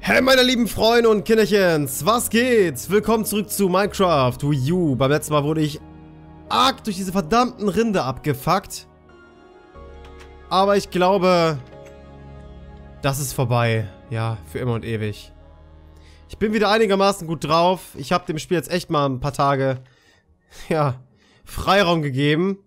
Hey meine lieben Freunde und Kinderchens, was geht? Willkommen zurück zu Minecraft Wii U. Beim letzten Mal wurde ich arg durch diese verdammten Rinde abgefuckt. Aber ich glaube, das ist vorbei. Ja, für immer und ewig. Ich bin wieder einigermaßen gut drauf. Ich habe dem Spiel jetzt echt mal ein paar Tage, ja, Freiraum gegeben.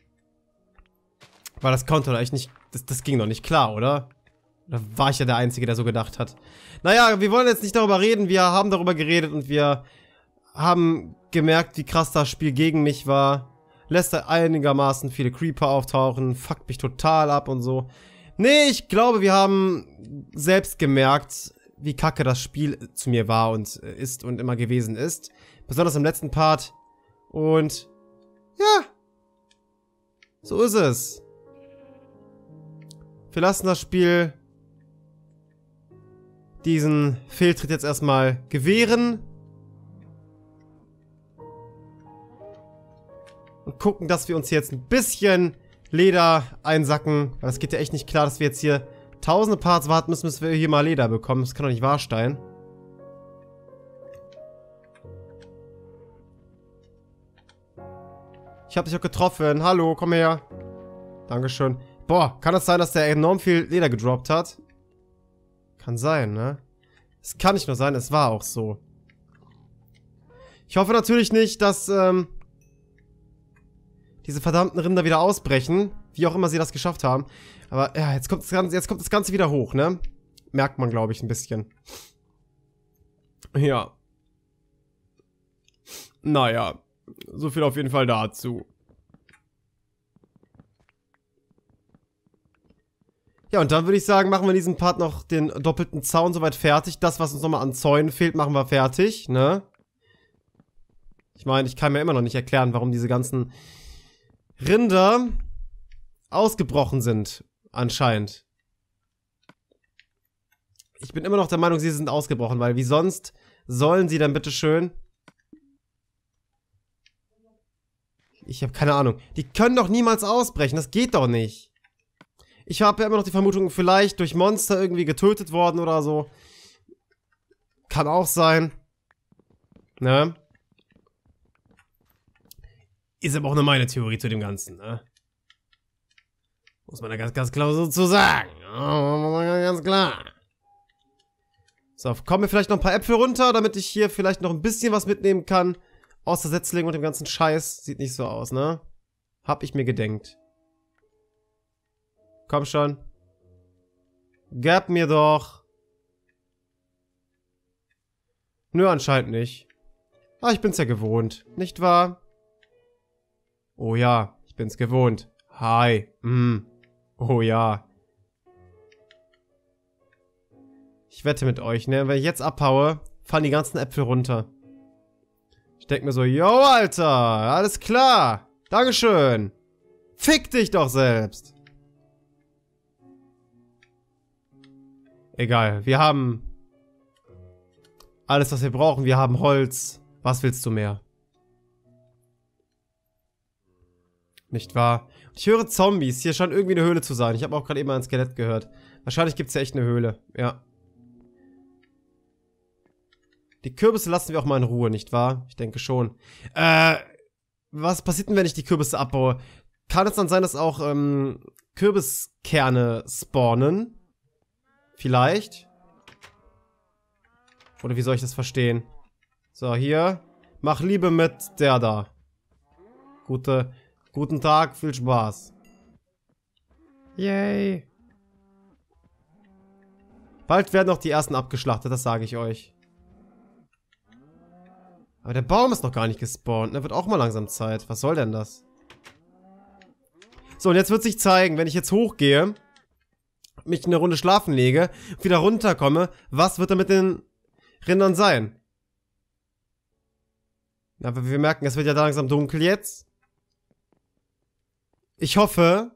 Weil das konnte doch echt nicht, das ging doch nicht klar, oder? Da war ich ja der Einzige, der so gedacht hat. Naja, wir wollen jetzt nicht darüber reden. Wir haben darüber geredet und wir haben gemerkt, wie krass das Spiel gegen mich war. Lässt da einigermaßen viele Creeper auftauchen. Fuckt mich total ab und so. Nee, ich glaube, wir haben selbst gemerkt, wie kacke das Spiel zu mir war und ist und immer gewesen ist. Besonders im letzten Part. Und ja, so ist es. Wir lassen das Spiel diesen Fehltritt jetzt erstmal gewähren. Und gucken, dass wir uns hier jetzt ein bisschen Leder einsacken. Weil das geht ja echt nicht klar, dass wir jetzt hier tausende Parts warten müssen, bis wir hier mal Leder bekommen. Das kann doch nicht wahr sein. Ich hab dich auch getroffen. Hallo, komm her. Dankeschön. Boah, kann das sein, dass der enorm viel Leder gedroppt hat? Kann sein, ne? Es kann nicht nur sein, es war auch so. Ich hoffe natürlich nicht, dass diese verdammten Rinder wieder ausbrechen. Wie auch immer sie das geschafft haben. Aber ja, jetzt kommt das Ganze wieder hoch, ne? Merkt man, glaube ich, ein bisschen. Ja. Naja. So viel auf jeden Fall dazu. Ja, und dann würde ich sagen, machen wir in diesem Part noch den doppelten Zaun soweit fertig. Das, was uns nochmal an Zäunen fehlt, machen wir fertig, ne? Ich meine, ich kann mir immer noch nicht erklären, warum diese ganzen Rinder ausgebrochen sind, anscheinend. Ich bin immer noch der Meinung, sie sind ausgebrochen, weil wie sonst sollen sie dann bitteschön... Ich habe keine Ahnung. Die können doch niemals ausbrechen, das geht doch nicht. Ich habe ja immer noch die Vermutung, vielleicht durch Monster irgendwie getötet worden oder so. Kann auch sein. Ne? Ist aber auch nur meine Theorie zu dem Ganzen, ne? Muss man da ganz klar so zu sagen. Ganz klar. So, kommen mir vielleicht noch ein paar Äpfel runter, damit ich hier vielleicht noch ein bisschen was mitnehmen kann. Außer Setzling und dem ganzen Scheiß. Sieht nicht so aus, ne? Hab ich mir gedenkt. Komm schon. Gab mir doch. Nö, anscheinend nicht. Ah, ich bin's ja gewohnt. Nicht wahr? Oh ja, ich bin's gewohnt. Hi. Oh ja. Ich wette mit euch, ne? Wenn ich jetzt abhaue, fallen die ganzen Äpfel runter. Ich denk mir so, yo, Alter, alles klar. Dankeschön. Fick dich doch selbst. Egal, wir haben alles, was wir brauchen. Wir haben Holz. Was willst du mehr? Nicht wahr? Ich höre Zombies. Hier scheint irgendwie eine Höhle zu sein. Ich habe auch gerade eben ein Skelett gehört. Wahrscheinlich gibt es ja echt eine Höhle. Ja. Die Kürbisse lassen wir auch mal in Ruhe, nicht wahr? Ich denke schon. Was passiert denn, wenn ich die Kürbisse abbaue? Kann es dann sein, dass auch Kürbiskerne spawnen? Vielleicht. Oder wie soll ich das verstehen? So, hier. Mach Liebe mit der da. Guten Tag, viel Spaß. Yay. Bald werden auch die ersten abgeschlachtet, das sage ich euch. Aber der Baum ist noch gar nicht gespawnt. Da wird auch mal langsam Zeit. Was soll denn das? So, und jetzt wird sich zeigen, wenn ich jetzt hochgehe, mich eine Runde schlafen lege, wieder runterkomme, was wird da mit den Rindern sein? Aber wir merken, es wird ja langsam dunkel jetzt. Ich hoffe,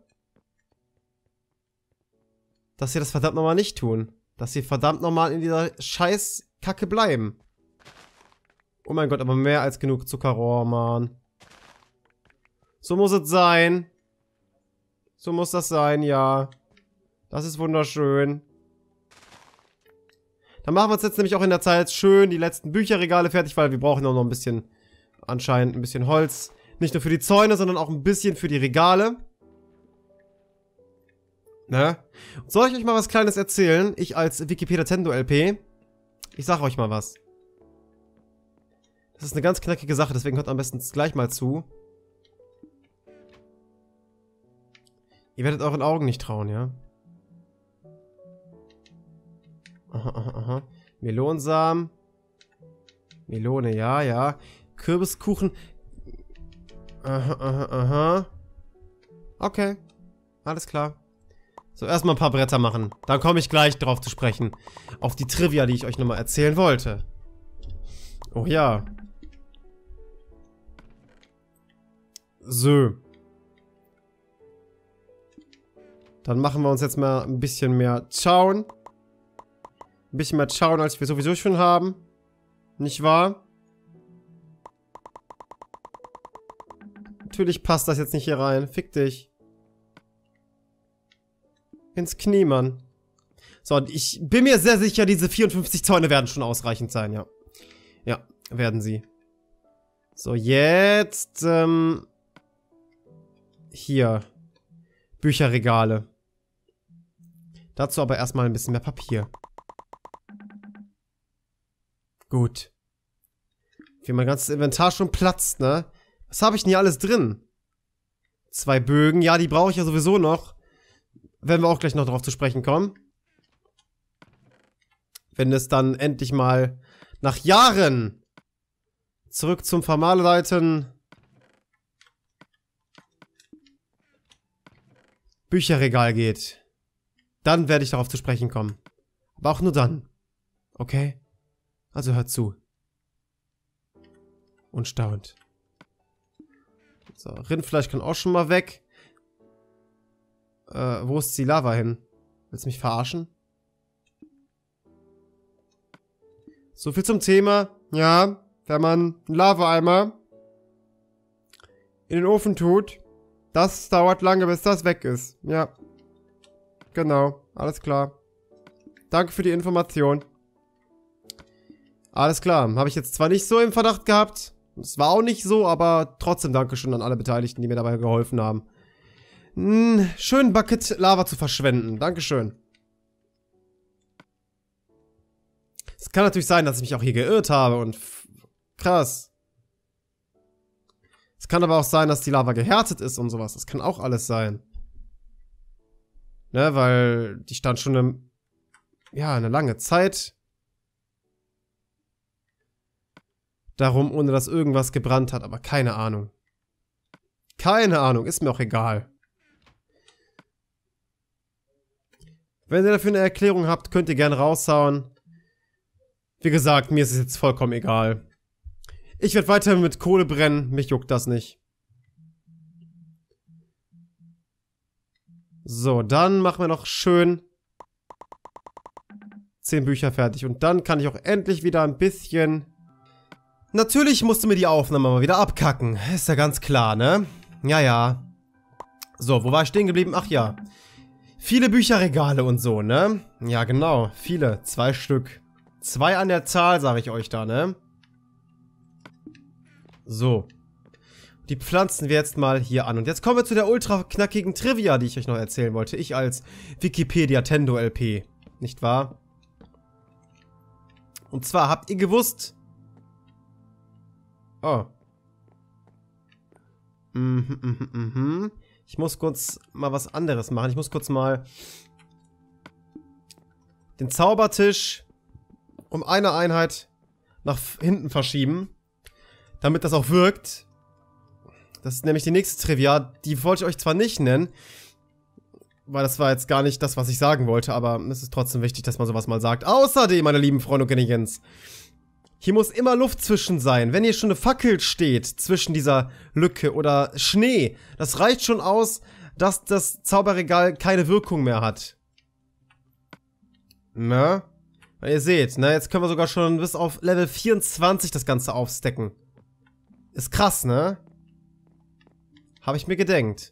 dass sie das verdammt nochmal nicht tun. Dass sie verdammt nochmal in dieser Scheißkacke bleiben. Oh mein Gott, aber mehr als genug Zuckerrohr, Mann. So muss es sein. So muss das sein, ja. Das ist wunderschön. Dann machen wir uns jetzt nämlich auch in der Zeit schön die letzten Bücherregale fertig, weil wir brauchen auch noch ein bisschen, anscheinend ein bisschen Holz. Nicht nur für die Zäune, sondern auch ein bisschen für die Regale. Ne? Soll ich euch mal was Kleines erzählen? Ich als Wikipedia Tendo LP. Ich sag euch mal was. Das ist eine ganz knackige Sache, deswegen hört am besten gleich mal zu. Ihr werdet euren Augen nicht trauen, ja? Aha, aha, aha. Melonsamen. Melone, ja, ja. Kürbiskuchen. Aha, aha, aha. Okay. Alles klar. So, erstmal ein paar Bretter machen. Dann komme ich gleich drauf zu sprechen. Auf die Trivia, die ich euch nochmal erzählen wollte. Oh ja. So. Dann machen wir uns jetzt mal ein bisschen mehr Schauen. Ein bisschen mehr schauen, als wir sowieso schon haben. Nicht wahr? Natürlich passt das jetzt nicht hier rein. Fick dich. Ins Knie, Mann. So, und ich bin mir sehr sicher, diese 54 Zäune werden schon ausreichend sein, ja. Ja, werden sie. So, jetzt, hier. Bücherregale. Dazu aber erstmal ein bisschen mehr Papier. Gut. Wie mein ganzes Inventar schon platzt, ne? Was habe ich denn hier alles drin? 2 Bögen. Ja, die brauche ich ja sowieso noch. Werden wir auch gleich noch drauf zu sprechen kommen. Wenn es dann endlich mal nach Jahren zurück zum Vermaleleiten Bücherregal geht. Dann werde ich darauf zu sprechen kommen. Aber auch nur dann. Okay? Also hört zu. Und staunt. So, Rindfleisch kann auch schon mal weg. Wo ist die Lava hin? Willst du mich verarschen? So viel zum Thema. Ja, wenn man einen Lava-Eimer in den Ofen tut, das dauert lange, bis das weg ist. Ja. Genau, alles klar. Danke für die Information. Alles klar, habe ich jetzt zwar nicht so im Verdacht gehabt, es war auch nicht so, aber trotzdem Dankeschön an alle Beteiligten, die mir dabei geholfen haben. Schön Bucket Lava zu verschwenden. Dankeschön. Es kann natürlich sein, dass ich mich auch hier geirrt habe und krass. Es kann aber auch sein, dass die Lava gehärtet ist und sowas. Das kann auch alles sein. Ne, weil die stand schon eine lange Zeit darum, ohne dass irgendwas gebrannt hat, aber keine Ahnung. Keine Ahnung, ist mir auch egal. Wenn ihr dafür eine Erklärung habt, könnt ihr gerne raushauen. Wie gesagt, mir ist es jetzt vollkommen egal. Ich werde weiterhin mit Kohle brennen, mich juckt das nicht. So, dann machen wir noch schön 10 Bücher fertig. Und dann kann ich auch endlich wieder ein bisschen... Natürlich musste mir die Aufnahme mal wieder abkacken. Ist ja ganz klar, ne? Ja, ja. So, wo war ich stehen geblieben? Ach ja. Viele Bücherregale und so, ne? Ja, genau. Viele. 2 Stück. 2 an der Zahl, sage ich euch da, ne? So. Die pflanzen wir jetzt mal hier an. Und jetzt kommen wir zu der ultra knackigen Trivia, die ich euch noch erzählen wollte. Ich als Wikipedia Tendo LP. Nicht wahr? Und zwar, habt ihr gewusst... Oh. Ich muss kurz mal was anderes machen. Ich muss kurz mal den Zaubertisch um eine Einheit nach hinten verschieben, damit das auch wirkt. Das ist nämlich die nächste Trivia. Die wollte ich euch zwar nicht nennen, weil das war jetzt gar nicht das, was ich sagen wollte, aber es ist trotzdem wichtig, dass man sowas mal sagt. Außerdem, meine lieben Freunde und Königins, hier muss immer Luft zwischen sein. Wenn hier schon eine Fackel steht zwischen dieser Lücke oder Schnee, das reicht schon aus, dass das Zauberregal keine Wirkung mehr hat. Na? Weil ihr seht, ne, jetzt können wir sogar schon bis auf Level 24 das Ganze aufstecken. Ist krass, ne? Habe ich mir gedenkt.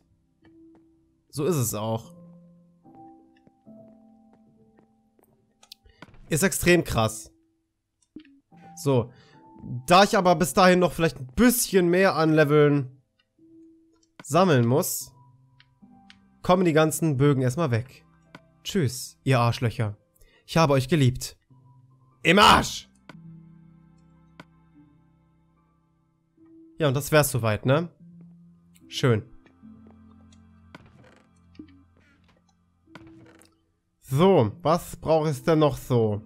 So ist es auch. Ist extrem krass. So. Da ich aber bis dahin noch vielleicht ein bisschen mehr an Leveln sammeln muss, kommen die ganzen Bögen erstmal weg. Tschüss, ihr Arschlöcher. Ich habe euch geliebt. Im Arsch! Ja, und das wär's soweit, ne? Schön. So, was brauche ich denn noch so?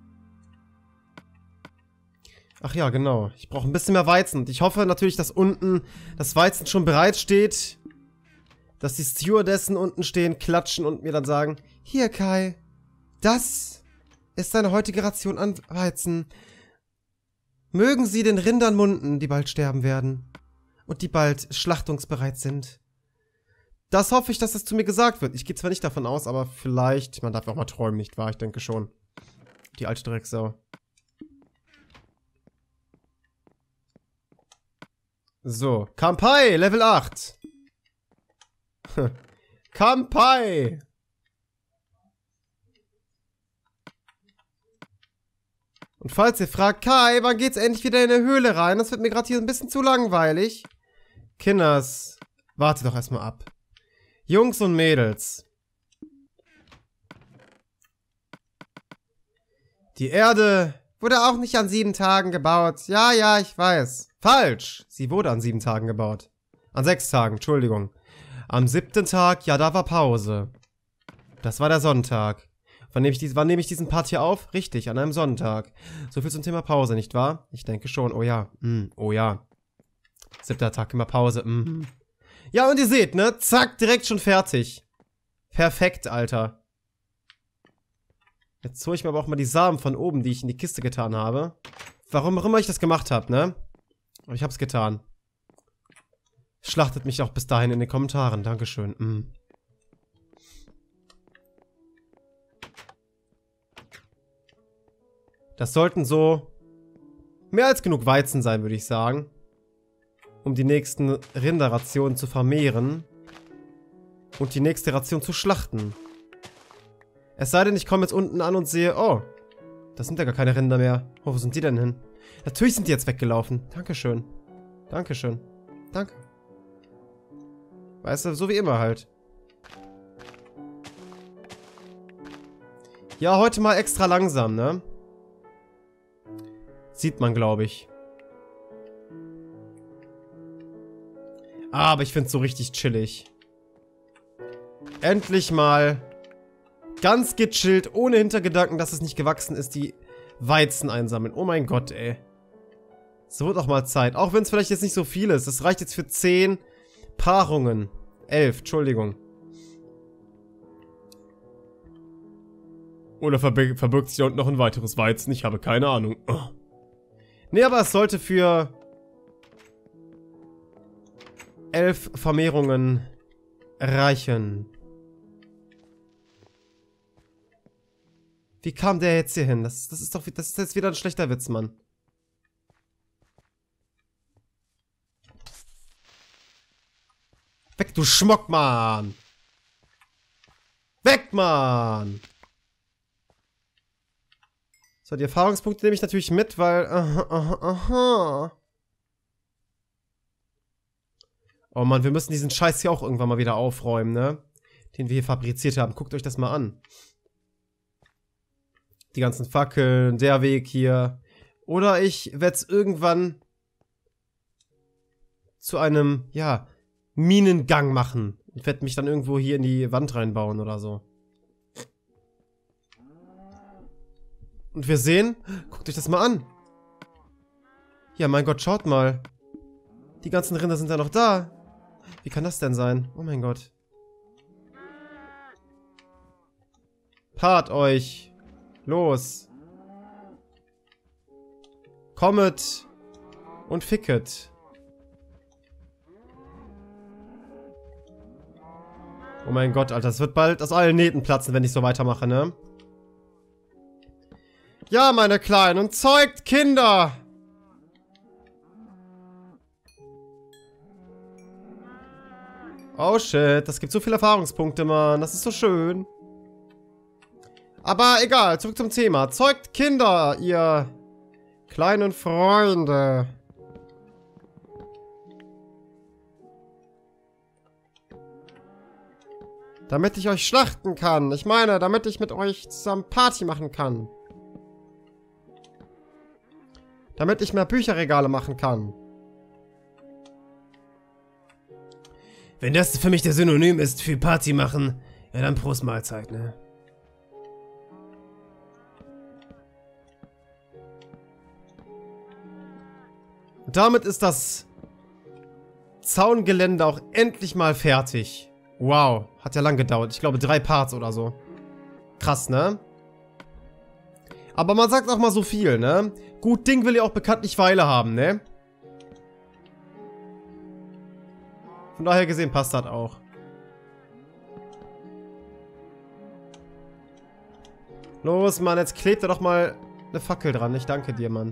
Ach ja, genau. Ich brauche ein bisschen mehr Weizen. Und ich hoffe natürlich, dass unten das Weizen schon bereit steht. Dass die Stewardessen unten stehen, klatschen und mir dann sagen: Hier, Kai, das ist deine heutige Ration an Weizen. Mögen sie den Rindern munden, die bald sterben werden. Und die bald schlachtungsbereit sind. Das hoffe ich, dass das zu mir gesagt wird. Ich gehe zwar nicht davon aus, aber vielleicht... Man darf auch mal träumen, nicht wahr? Ich denke schon. Die alte Drecksau. So, Kampai, Level 8. Kampai! Und falls ihr fragt, Kai, wann geht's endlich wieder in der Höhle rein? Das wird mir gerade hier ein bisschen zu langweilig. Kinders, warte doch erstmal ab. Jungs und Mädels. Die Erde wurde auch nicht an 7 Tagen gebaut. Ja, ja, ich weiß. Falsch. Sie wurde an 7 Tagen gebaut. An 6 Tagen, Entschuldigung. Am 7. Tag, ja, da war Pause. Das war der Sonntag. Wann nehme ich diesen Part hier auf? Richtig, an einem Sonntag. So viel zum Thema Pause, nicht wahr? Ich denke schon. Oh ja. Oh ja. 7. Tag, immer Pause. Ja, und ihr seht, ne? Zack, direkt schon fertig. Perfekt, Alter. Jetzt hole ich mir aber auch mal die Samen von oben, die ich in die Kiste getan habe. Warum auch immer ich das gemacht habe, ne? Aber ich hab's getan. Schlachtet mich auch bis dahin in den Kommentaren. Dankeschön. Das sollten so mehr als genug Weizen sein, würde ich sagen. Um die nächsten Rinderrationen zu vermehren. Und die nächste Ration zu schlachten. Es sei denn, ich komme jetzt unten an und sehe, oh, das sind ja gar keine Rinder mehr. Oh, wo sind die denn hin? Natürlich sind die jetzt weggelaufen. Dankeschön. Dankeschön. Danke. Weißt du, so wie immer halt. Ja, heute mal extra langsam, ne? Sieht man, glaube ich. Aber ich finde es so richtig chillig. Endlich mal ganz gechillt, ohne Hintergedanken, dass es nicht gewachsen ist, die Weizen einsammeln. Oh mein Gott, ey. Es wird auch mal Zeit. Auch wenn es vielleicht jetzt nicht so viel ist. Das reicht jetzt für 10 Paarungen. 11, Entschuldigung. Oder verbirgt sich da unten noch ein weiteres Weizen? Ich habe keine Ahnung. Oh. Nee, aber es sollte für 11 Vermehrungen reichen. Wie kam der jetzt hier hin? Das ist jetzt wieder ein schlechter Witz, Mann. Weg, du Schmock, Mann! Weg, Mann! So, die Erfahrungspunkte nehme ich natürlich mit, weil... Aha. Oh Mann, wir müssen diesen Scheiß hier auch irgendwann mal wieder aufräumen, ne? Den wir hier fabriziert haben. Guckt euch das mal an. Die ganzen Fackeln, der Weg hier. Oder ich werde es irgendwann zu einem, ja, Minengang machen. Ich werde mich dann irgendwo hier in die Wand reinbauen oder so. Und wir sehen, guckt euch das mal an. Ja, mein Gott, schaut mal. Die ganzen Rinder sind ja noch da. Wie kann das denn sein? Oh mein Gott. Paart euch. Los. Kommet. Und ficket. Oh mein Gott, Alter. Es wird bald aus allen Nähten platzen, wenn ich so weitermache, ne? Ja, meine Kleinen. Zeugt Kinder. Oh shit, das gibt so viele Erfahrungspunkte, Mann. Das ist so schön. Aber egal, zurück zum Thema. Zeugt Kinder, ihr kleinen Freunde. Damit ich euch schlachten kann. Ich meine, damit ich mit euch zusammen Party machen kann. Damit ich mehr Bücherregale machen kann. Wenn das für mich der Synonym ist für Party machen, ja dann Prost Mahlzeit, ne? Und damit ist das Zaungelände auch endlich mal fertig. Wow, hat ja lang gedauert. Ich glaube 3 Parts oder so. Krass, ne? Aber man sagt auch mal so viel, ne? Gut Ding will ja auch bekanntlich Weile haben, ne? Von daher gesehen passt das auch. Los, Mann, jetzt klebt da doch mal eine Fackel dran. Ich danke dir, Mann.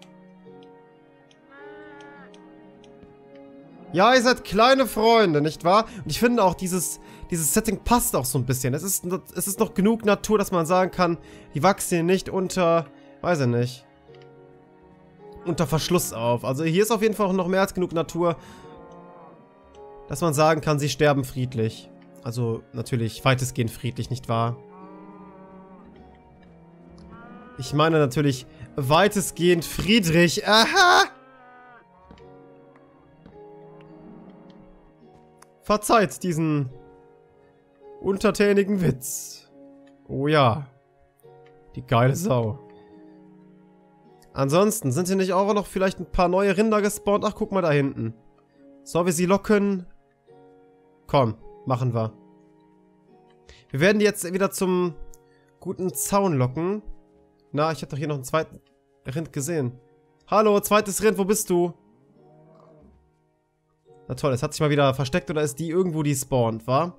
Ja, ihr seid kleine Freunde, nicht wahr? Und ich finde auch, dieses Setting passt auch so ein bisschen. Es ist noch genug Natur, dass man sagen kann, die wachsen hier nicht unter, weiß ich nicht, unter Verschluss auf. Also hier ist auf jeden Fall auch noch mehr als genug Natur, dass man sagen kann, sie sterben friedlich. Also natürlich weitestgehend friedlich, nicht wahr? Ich meine natürlich weitestgehend friedlich. Aha! Verzeiht diesen untertänigen Witz. Oh ja. Die geile Sau. Ansonsten sind hier nicht auch noch vielleicht ein paar neue Rinder gespawnt? Ach, guck mal da hinten. Sollen wir sie locken? Komm, machen wir. Wir werden die jetzt wieder zum guten Zaun locken. Na, ich habe doch hier noch einen zweiten Rind gesehen. Hallo, zweites Rind, wo bist du? Na toll, es hat sich mal wieder versteckt oder ist die irgendwo, die spawnt, wa?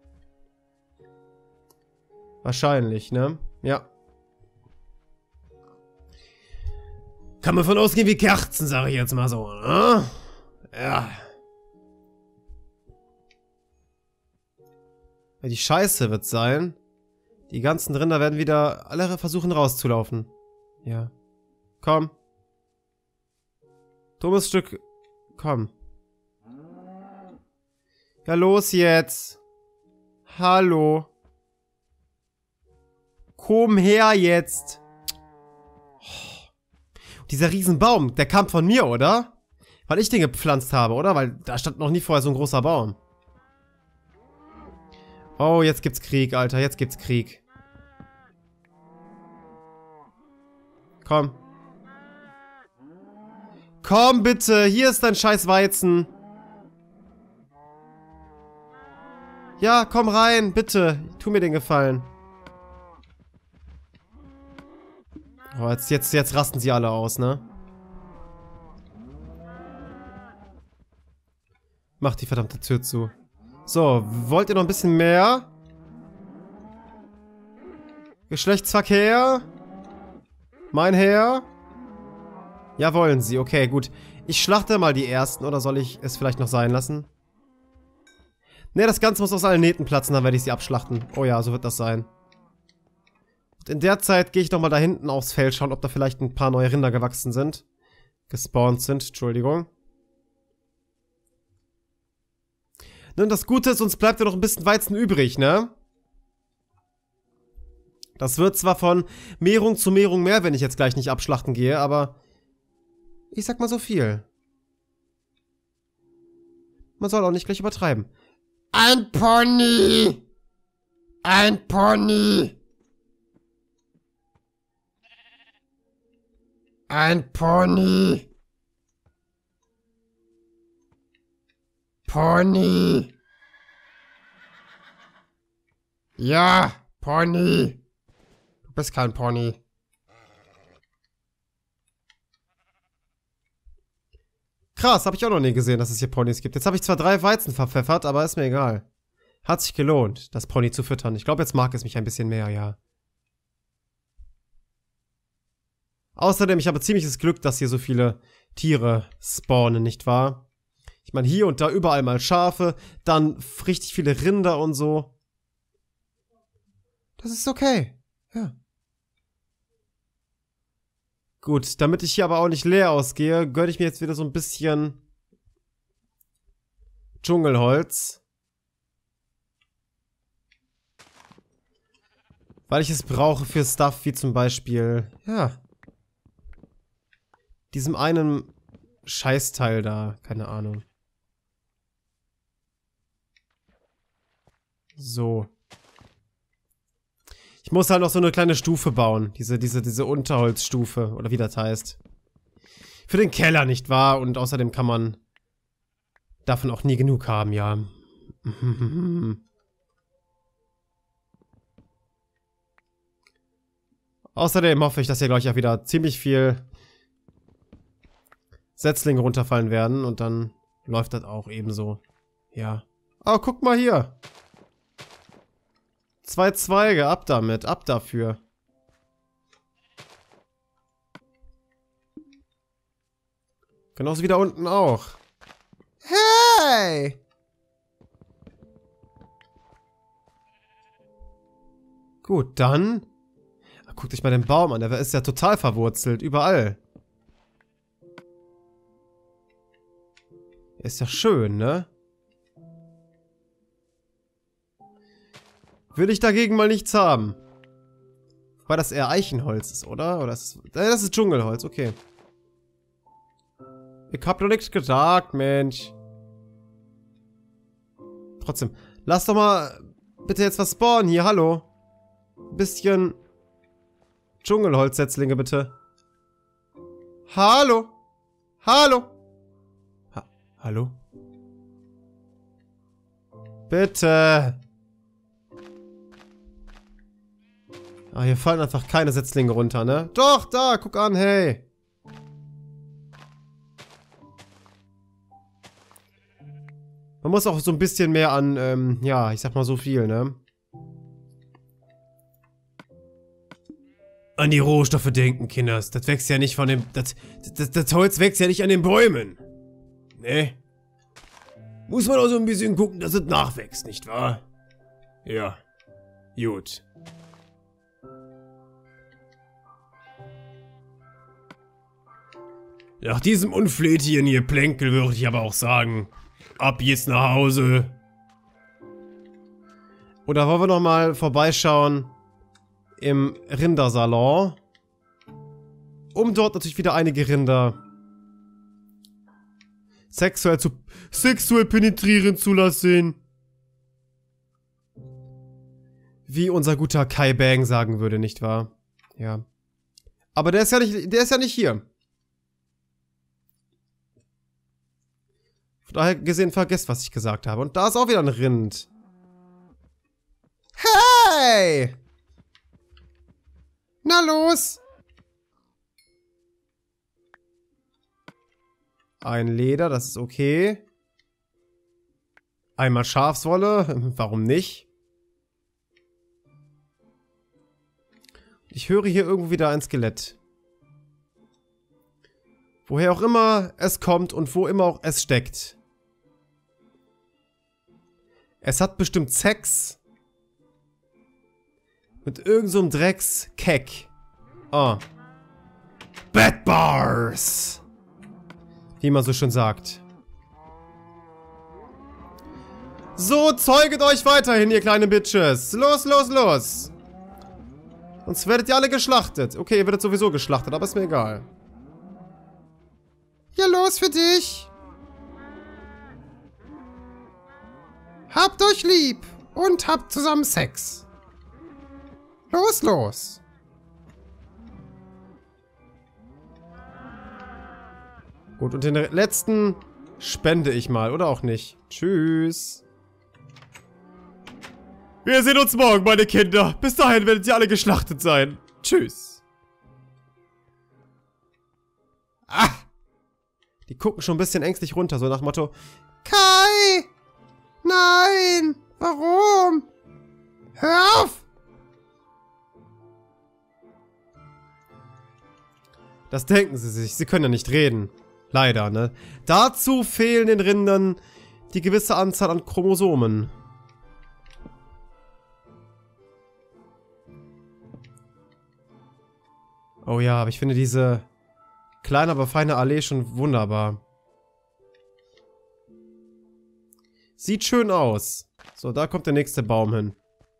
Wahrscheinlich, ne? Ja. Kann man von ausgehen wie Kerzen, sage ich jetzt mal so, ne? Ja. Die Scheiße wird sein, die ganzen Rinder werden wieder alle versuchen rauszulaufen. Ja. Komm. Dummes Stück. Komm. Ja, los jetzt. Hallo. Komm her jetzt. Oh. Dieser Riesenbaum, der kam von mir, oder? Weil ich den gepflanzt habe, oder? Weil da stand noch nie vorher so ein großer Baum. Oh, jetzt gibt's Krieg, Alter. Jetzt gibt's Krieg. Komm. Komm bitte, hier ist dein scheiß Weizen. Ja, komm rein, bitte. Tu mir den Gefallen. Oh, jetzt rasten sie alle aus, ne? Mach die verdammte Tür zu. So, wollt ihr noch ein bisschen mehr? Geschlechtsverkehr? Mein Herr? Ja, wollen sie. Okay, gut. Ich schlachte mal die ersten, oder soll ich es vielleicht noch sein lassen? Ne, das Ganze muss aus allen Nähten platzen, dann werde ich sie abschlachten. Oh ja, so wird das sein. Und in der Zeit gehe ich nochmal da hinten aufs Feld schauen, ob da vielleicht ein paar neue Rinder gewachsen sind. Gespawnt sind, Entschuldigung. Ne, und das Gute ist, uns bleibt ja noch ein bisschen Weizen übrig, ne? Das wird zwar von Mehrung zu Mehrung mehr, wenn ich jetzt gleich nicht abschlachten gehe, aber ich sag mal so viel. Man soll auch nicht gleich übertreiben. Ein Pony! Ein Pony! Ein Pony! Pony! Ja, Pony! Du bist kein Pony. Krass, habe ich auch noch nie gesehen, dass es hier Ponys gibt. Jetzt habe ich zwar 3 Weizen verpfeffert, aber ist mir egal. Hat sich gelohnt, das Pony zu füttern. Ich glaube, jetzt mag es mich ein bisschen mehr, ja. Außerdem, ich habe ziemliches Glück, dass hier so viele Tiere spawnen, nicht wahr? Ich meine, hier und da überall mal Schafe, dann richtig viele Rinder und so. Das ist okay. Ja. Gut, damit ich hier aber auch nicht leer ausgehe, gönne ich mir jetzt wieder so ein bisschen Dschungelholz. Weil ich es brauche für Stuff wie zum Beispiel, ja, diesem einen Scheißteil da, keine Ahnung. So. Ich muss halt noch so eine kleine Stufe bauen. Diese Unterholzstufe. Oder wie das heißt. Für den Keller, nicht wahr? Und außerdem kann man davon auch nie genug haben, ja. Außerdem hoffe ich, dass hier gleich auch wieder ziemlich viel Setzlinge runterfallen werden. Und dann läuft das auch ebenso. Ja. Oh, guck mal hier. 2 Zweige, ab damit, ab dafür. Genauso wie da unten auch. Hey! Gut, dann. Guckt euch mal den Baum an, der ist ja total verwurzelt, überall. Ist ja schön, ne? Will ich dagegen mal nichts haben. Wobei das eher Eichenholz ist, oder? Oder das ist Dschungelholz, okay. Ich hab doch nichts gesagt, Mensch. Trotzdem, lass doch mal bitte jetzt was spawnen hier, hallo. Ein bisschen Dschungelholzsetzlinge, bitte. Hallo. Hallo. Hallo? Bitte. Ah, hier fallen einfach keine Setzlinge runter, ne? Doch, da, guck an, hey. Man muss auch so ein bisschen mehr an, ja, ich sag mal so viel, ne? An die Rohstoffe denken, Kinders. Das wächst ja nicht von dem... Das Holz wächst ja nicht an den Bäumen. Ne? Muss man auch so ein bisschen gucken, dass es nachwächst, nicht wahr? Ja. Gut. Nach diesem unflätigen hier Plänkel würde ich aber auch sagen, ab jetzt nach Hause. Oder wollen wir noch mal vorbeischauen im Rindersalon, um dort natürlich wieder einige Rinder sexuell penetrieren zu lassen. Wie unser guter Kai Bang sagen würde, nicht wahr? Ja. Aber der ist ja nicht hier. Von daher gesehen, vergesst, was ich gesagt habe. Und da ist auch wieder ein Rind. Hey! Na los! Ein Leder, das ist okay. Einmal Schafswolle, warum nicht? Ich höre hier irgendwo wieder ein Skelett. Woher auch immer es kommt und wo immer auch es steckt. Es hat bestimmt Sex. Mit irgend so einem Drecks-Keck. Oh. Bad Bars! Wie man so schön sagt. So, zeuget euch weiterhin, ihr kleinen Bitches. Los, los, los. Sonst werdet ihr alle geschlachtet. Okay, ihr werdet sowieso geschlachtet, aber ist mir egal. Ja, los für dich. Habt euch lieb und habt zusammen Sex. Los, los. Gut, und den letzten spende ich mal, oder auch nicht. Tschüss. Wir sehen uns morgen, meine Kinder. Bis dahin werdet ihr alle geschlachtet sein. Tschüss. Ah! Die gucken schon ein bisschen ängstlich runter, so nach dem Motto: Kai! Nein! Warum? Hör auf! Das denken sie sich. Sie können ja nicht reden. Leider, ne? Dazu fehlen den Rindern die gewisse Anzahl an Chromosomen. Oh ja, aber ich finde diese kleine, aber feine Allee schon wunderbar. Sieht schön aus. So, da kommt der nächste Baum hin.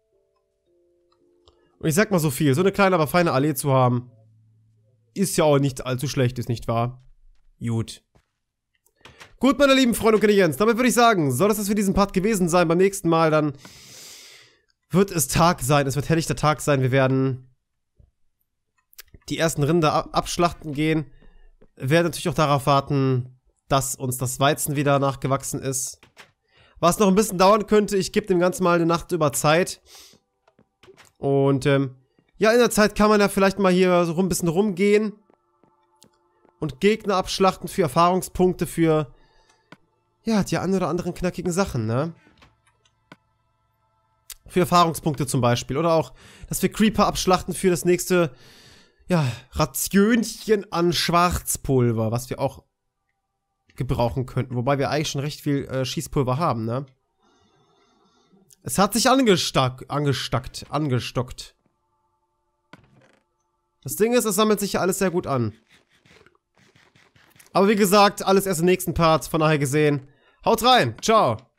Und ich sag mal so viel, so eine kleine, aber feine Allee zu haben, ist ja auch nicht allzu schlecht, ist nicht wahr? Gut. Gut, meine lieben Freunde und Jens, damit würde ich sagen, soll das für diesen Part gewesen sein. Beim nächsten Mal dann wird es Tag sein, es wird helllichter Tag sein. Wir werden die ersten Rinder abschlachten gehen. Wir werden natürlich auch darauf warten, dass uns das Weizen wieder nachgewachsen ist. Was noch ein bisschen dauern könnte, ich gebe dem Ganzen mal eine Nacht über Zeit. Und ja, in der Zeit kann man ja vielleicht mal hier so ein bisschen rumgehen. Und Gegner abschlachten für Erfahrungspunkte, für ja, die ein oder anderen knackigen Sachen, ne? Für Erfahrungspunkte zum Beispiel. Oder auch, dass wir Creeper abschlachten für das nächste, ja, Rationchen an Schwarzpulver, was wir auch gebrauchen könnten. Wobei wir eigentlich schon recht viel Schießpulver haben, ne? Es hat sich angestockt. Das Ding ist, es sammelt sich ja alles sehr gut an. Aber wie gesagt, alles erst im nächsten Part. Von daher gesehen, haut rein. Ciao.